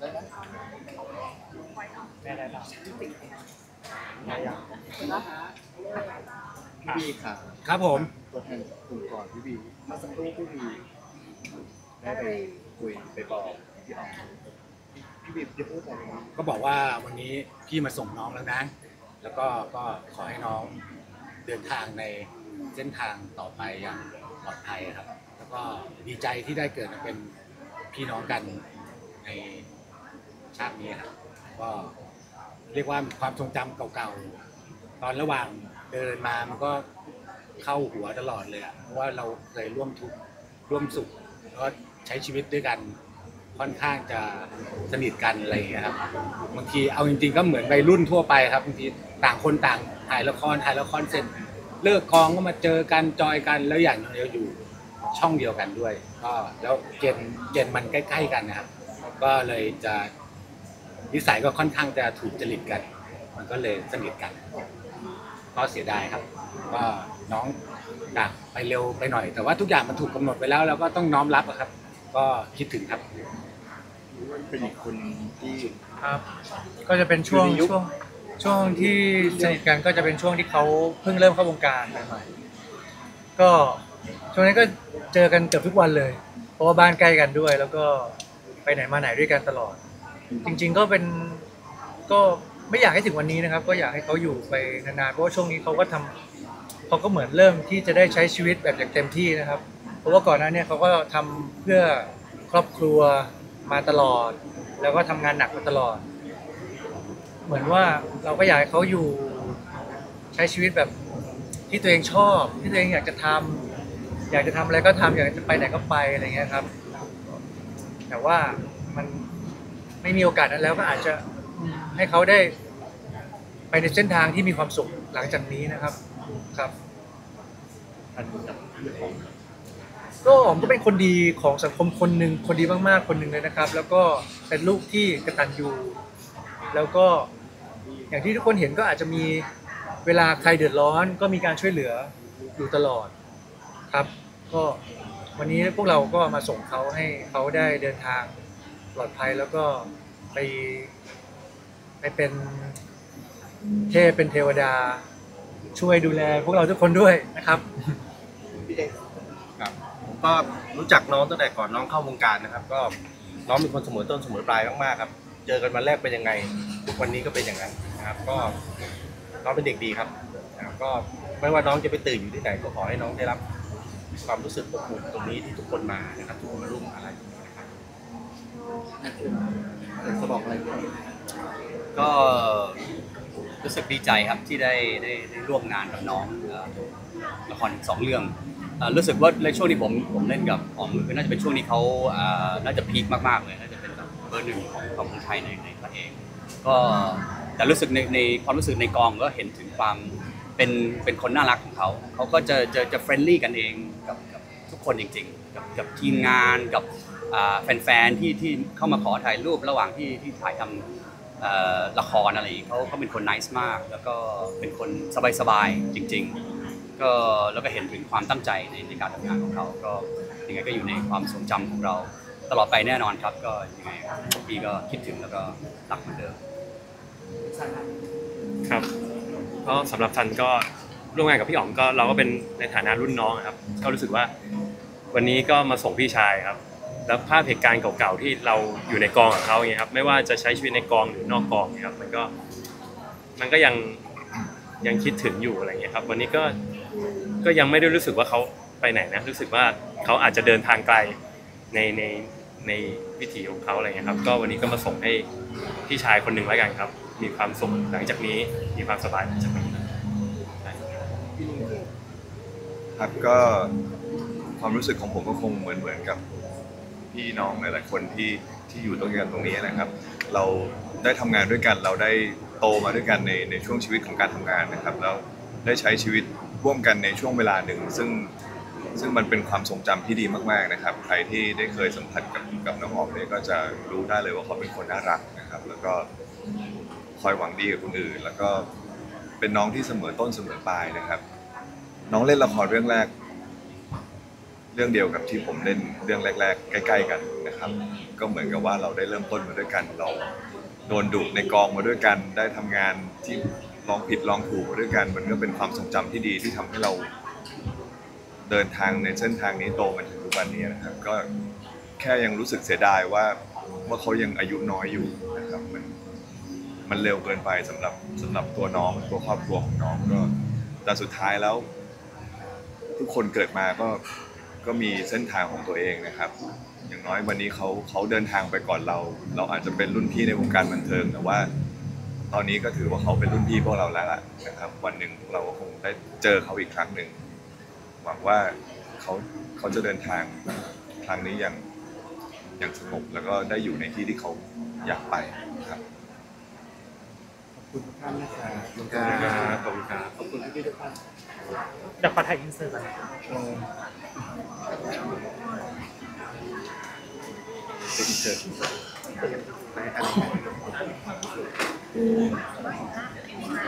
แม่ได้แล้วพี่บีค่ะครับผมตัวแทนกลุ่มก่อนพี่บีมาสักครู่พี่บีได้ไปคุยไปบอกพี่อ๋อมพี่บีจะพูดอะไรก็บอกว่าวันนี้พี่มาส่งน้องแล้วนะแล้วก็ขอให้น้องเดินทางในเส้นทางต่อไปอย่างปลอดภัยครับแล้วก็ดีใจที่ได้เกิดมาเป็นพี่น้องกันในชาตินี้ครับก็เรียกว่าความทรงจำเก่าๆตอนระหว่างเดินมามันก็เข้าหัวตลอดเลยเพราะว่าเราเคยร่วมทุกข์ร่วมสุขแล้วก็ใช้ชีวิตด้วยกันค่อนข้างจะสนิทกันอะไรอย่างเงี้ยครับบางทีเอาจริงๆก็เหมือนวัยรุ่นทั่วไปครับบางทีต่างคนต่างถ่ายละครเสร็จเลิกกองก็มาเจอกันจอยกันแล้วอย่างเราอยู่ช่องเดียวกันด้วยก็แล้วเจนมันใกล้ๆกันนะครับก็เลยจะนิสัยก็ค่อนข้างจะถูกจริตกันมันก็เลยสนิทกันก็เสียดายครับก็น้องดักไปเร็วไปหน่อยแต่ว่าทุกอย่างมันถูกกำหนดไปแล้วเราก็ต้องน้อมรับครับก็คิดถึงครับเป็นอีกคนที่ครับก็จะเป็นช่วงที่สนิทกันก็จะเป็นช่วงที่เขาเพิ่งเริ่มเข้าวงการใหม่ๆก็ช่วงนี้ก็เจอกันเกือบทุกวันเลยเพราะว่าบ้านใกล้กันด้วยแล้วก็ไปไหนมาไหนด้วยกันตลอดจริงๆก็ไม่อยากให้ถึงวันนี้นะครับก็อยากให้เขาอยู่ไปนานๆเพราะว่าช่วงนี้เขาก็เหมือนเริ่มที่จะได้ใช้ชีวิตแบบอย่างเต็มที่นะครับเพราะว่าก่อนหน้านี้เขาก็ทำเพื่อครอบครัวมาตลอดแล้วก็ทำงานหนักมาตลอดเหมือนว่าเราก็อยากให้เขาอยู่ใช้ชีวิตแบบที่ตัวเองชอบที่ตัวเองอยากจะทำอะไรก็ทำอยากจะไปไหนก็ไปอะไรเงี้ยครับแต่ว่ามันไม่มีโอกาสนั้นแล้วก็อาจจะให้เขาได้ไปในเส้นทางที่มีความสุขหลังจากนี้นะครับครับก็อ๋อมก็เป็นคนดีของสังคมคนหนึ่งคนดีมากๆคนหนึ่งเลยนะครับแล้วก็เป็นลูกที่กตัญญูแล้วก็อย่างที่ทุกคนเห็นก็อาจจะมีเวลาใครเดือดร้อนก็มีการช่วยเหลืออยู่ตลอดครับก็วันนี้พวกเราก็มาส่งเขาให้เขาได้เดินทางปลอดภัยแล้วก็ไปเป็นเทพเป็นเทวดาช่วยดูแลพวกเราทุกคนด้วยนะครับพี่เอกครับผมก็รู้จักน้องตั้งแต่ก่อนน้องเข้าวงการนะครับก็น้องเป็นคนเสมอต้นเสมอปลายมากๆครับเจอกันวันแรกเป็นยังไงทุกวันนี้ก็เป็นอย่างนั้นนะครับก็น้องเป็นเด็กดีครับก็ไม่ว่าน้องจะไปตื่นอยู่ที่ไหนก็ขอให้น้องได้รับความรู้สึกอบอุ่นตรงนี้ที่ทุกคนมานะครับทุกคนมาร่วมอะไรนะครับจะบอกอะไรก็รู้สึกดีใจครับที่ได้ร่วมงานกับน้องละคร2 เรื่องรู้สึกว่าในช่วงที่ผมเล่นกับอ๋อมน่าจะเป็นช่วงที่เขาน่าจะพีคมากๆเลยน่าจะเป็นแบบเบอร์ 1ของเมืองไทยในพระเอกก็แต่รู้สึกในความรู้สึกในกองก็เห็นถึงความเป็นคนน่ารักของเขาก็จะเฟรนลี่กันเองกับทุกคนจริงๆกับทีมงานกับแฟนๆที่เข้ามาขอถ่ายรูประหว่างที่ถ่ายทำละครอะไรเขาเป็นคนนิสมากแล้วก็เป็นคนสบายๆจริงๆก็แล้วก็เห็นถึงความตั้งใจในการทำงานของเขาก็ยังไงก็อยู่ในความทรงจำของเราตลอดไปแน่นอนครับก็ยังไงพี่ก็คิดถึงแล้วก็รักเหมือนเดิมครับก็สำหรับทันก็ร่วมงานกับพี่อ๋อมก็เราก็เป็นในฐานะรุ่นน้องครับก็รู้สึกว่าวันนี้ก็มาส่งพี่ชายครับแล้วภาพเหตุการณ์เก่าๆที่เราอยู่ในกองกับเขาอย่างเงี้ยครับไม่ว่าจะใช้ชีวิตในกองหรือนอกกองเนี่ยครับมันก็ยังคิดถึงอยู่อะไรเงี้ยครับวันนี้ก็ยังไม่ได้รู้สึกว่าเขาไปไหนนะรู้สึกว่าเขาอาจจะเดินทางไกลในวิถีของเขาอะไรเงี้ยครับก็วันนี้ก็มาส่งให้พี่ชายคนหนึ่งแล้วกันครับมีความสุขหลังจากนี้มีความสบายหลังจากนี้ครับก็ความรู้สึกของผมก็คงเหมือนกับพี่น้องหลายๆคนที่อยู่ตรงกันตรงนี้นะครับเราได้ทำงานด้วยกันเราได้โตมาด้วยกันในช่วงชีวิตของการทำงานนะครับแล้วได้ใช้ชีวิตร่วมกันในช่วงเวลาหนึ่งซึ่งมันเป็นความทรงจำที่ดีมากๆนะครับใครที่ได้เคยสัมผัสกับน้องอ๋อมเนี่ยก็จะรู้ได้เลยว่าเขาเป็นคนน่ารักนะครับแล้วก็คอยหวังดีกับคนอื่นแล้วก็เป็นน้องที่เสมอต้นเสมอปลายนะครับน้องเล่นละครเรื่องแรกเรื่องเดียวกับที่ผมเล่นเรื่องแรกๆใกล้ๆกันนะครับ ก็เหมือนกับว่าเราได้เริ่มต้นมาด้วยกันเราโดนดุในกองมาด้วยกันได้ทำงานที่ลองผิดลองถูกมาด้วยกัน มันก็เป็นความทรงจำที่ดีที่ทำให้เราเดินทางในเส้นทางนี้โตมาถึงทุกวันนี้นะครับ ก็แค่ยังรู้สึกเสียดายว่าเขายังอายุน้อยอยู่นะครับมันเร็วเกินไปสำหรับตัวน้องตัวครอบครัวของน้องก็แต่สุดท้ายแล้ว ทุกคนเกิดมาก็มีเส้นทางของตัวเองนะครับ อย่างน้อยวันนี้เขาเดินทางไปก่อนเราอาจจะเป็นรุ่นพี่ในวงการบันเทิงแต่ว่า ตอนนี้ก็ถือว่าเขาเป็นรุ่นพี่พวกเราแล้วล่ะนะครับ วันหนึ่งพวกเราก็คงได้เจอเขาอีกครั้งหนึ่งหวังว่าเขาจะเดินทางครั้งนี้อย่างสงบแล้วก็ได้อยู่ในที่ที่เขาอยากไปครับขอบคุณทุกท่านนะครับขอบคุณครับขอบคุณครับขอบคุณพี่ๆทุกท่านเดี๋ยวขอถ่ายอินเสิร์ตก่อนเป็นอินเสิร์ตไปอะไร